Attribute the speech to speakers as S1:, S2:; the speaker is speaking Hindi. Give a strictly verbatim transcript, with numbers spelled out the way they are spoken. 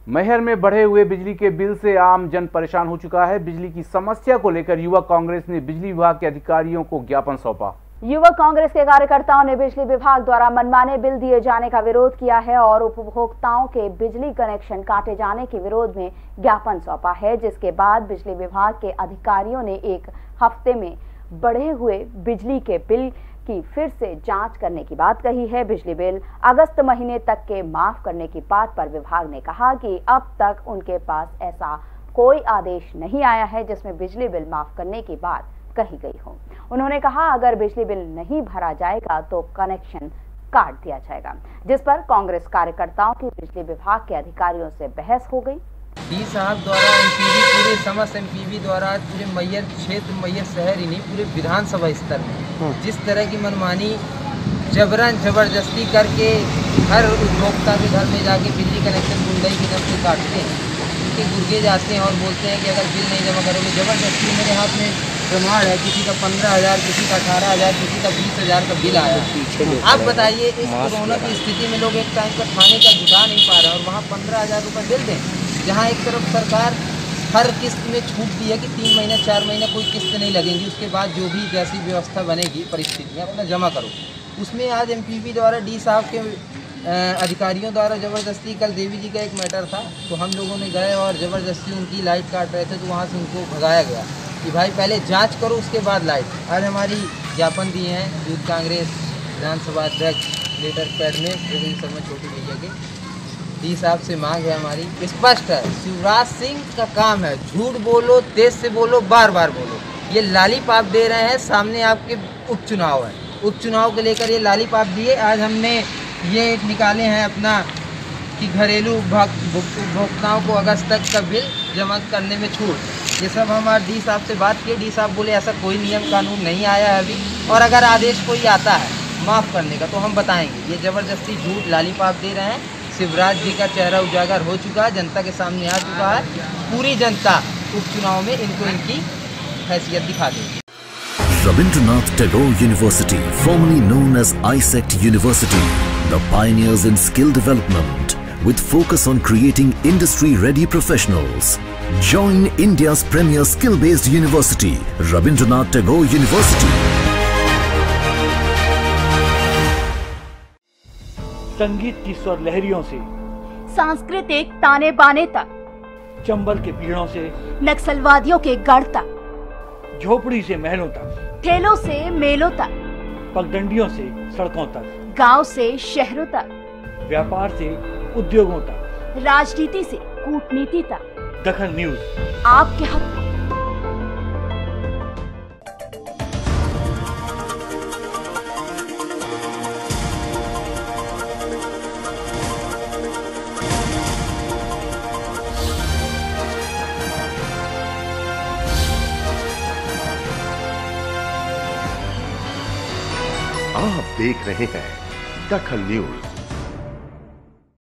S1: मैहर में बढ़े हुए बिजली के बिल से आम जन परेशान हो चुका है। बिजली की समस्या को लेकर युवा कांग्रेस ने बिजली विभाग के अधिकारियों को ज्ञापन सौंपा।
S2: युवा कांग्रेस के कार्यकर्ताओं ने बिजली विभाग द्वारा मनमाने बिल दिए जाने का विरोध किया है और उपभोक्ताओं के बिजली कनेक्शन काटे जाने के विरोध में ज्ञापन सौंपा है, जिसके बाद बिजली विभाग के अधिकारियों ने एक हफ्ते में बढ़े हुए बिजली के बिल की फिर से जांच करने की बात कही है। बिजली बिल अगस्त महीने तक के माफ करने की बात पर विभाग ने कहा कि अब तक उनके पास ऐसा कोई आदेश नहीं आया है जिसमें बिजली बिल माफ करने की बात कही गई हो। उन्होंने कहा अगर बिजली बिल नहीं भरा जाएगा तो कनेक्शन काट दिया जाएगा, जिस पर कांग्रेस कार्यकर्ताओं की बिजली विभाग के अधिकारियों से बहस हो गई।
S3: डी साहब द्वारा एमपीवी पूरे समस्त एमपीवी द्वारा पूरे मैहर क्षेत्र मैहर शहर ही नहीं पूरे विधानसभा स्तर में जिस तरह की मनमानी जबरन जबरदस्ती करके हर उपभोक्ता के घर में जाके बिजली कनेक्शन गुंडई की तरफ से काटते हैं, उनके गुर्गे जाते हैं और बोलते हैं कि अगर बिल नहीं जमा करोगे, जबरदस्ती मेरे हाथ में प्रमाण है, किसी का पंद्रह हज़ार किसी का अठारह हज़ार किसी का बीस हज़ार का बिल आया। आप बताइए इस कोरोना की स्थिति में लोग एक टाइम का खाने का जुटा नहीं पा रहे और वहाँ पंद्रह हज़ार रुपये बिल दें, जहाँ एक तरफ सरकार हर किस्त में छूट दी है कि तीन महीने चार महीने कोई किस्त नहीं लगेंगी, उसके बाद जो भी जैसी व्यवस्था बनेगी परिस्थितियाँ अपना जमा करो। उसमें आज एमपीवी द्वारा डी साहब के अधिकारियों द्वारा ज़बरदस्ती, कल देवी जी का एक मैटर था तो हम लोगों ने गए और ज़बरदस्ती उनकी लाइट काट रहे थे तो वहाँ से उनको भगाया गया कि भाई पहले जांच करो उसके बाद लाइट। आज हमारी ज्ञापन दिए हैं यूथ कांग्रेस विधानसभा अध्यक्ष लेटर पैड में प्रवीण शर्मा छोटी भैया के। डी साहब से मांग है हमारी स्पष्ट है, शिवराज सिंह का काम है झूठ बोलो, तेज से बोलो, बार बार बोलो। ये लालीपाप दे रहे हैं, सामने आपके उपचुनाव है, उपचुनाव को लेकर ये लालीपाप दिए। आज हमने ये निकाले हैं अपना कि घरेलू उपभोक्ताओं को अगस्त तक का बिल जमा करने में छूट। ये सब हम आज डी साहब से बात किए, डी साहब बोले ऐसा कोई नियम कानून नहीं आया है अभी, और अगर आदेश कोई आता है माफ़ करने का तो हम बताएंगे। ये ज़बरदस्ती झूठ लालीपाप दे रहे हैं। शिवराज जी का चेहरा उजागर हो चुका है, जनता के सामने आ चुका है, पूरी जनता उपचुनाव में इनको इनकी हैसियत दिखा देगी।
S4: Rabindranath Tagore University, formerly known as I S E C T University, the pioneers in skill development with focus on creating industry-ready professionals. Join India's premier skill-based university, Rabindranath Tagore University.
S5: संगीत की स्वर लहरियों से
S2: सांस्कृतिक ताने बाने तक,
S5: चंबल के पीड़ों से
S2: नक्सलवादियों के गढ़ तक,
S5: झोपड़ी से महलों तक,
S2: ठेलों से मेलों तक,
S5: पगडंडियों से सड़कों तक,
S2: गांव से शहरों तक,
S5: व्यापार से उद्योगों तक,
S2: राजनीति से कूटनीति तक,
S5: दखल न्यूज
S2: आपके हक में।
S6: आप देख रहे हैं दखल न्यूज।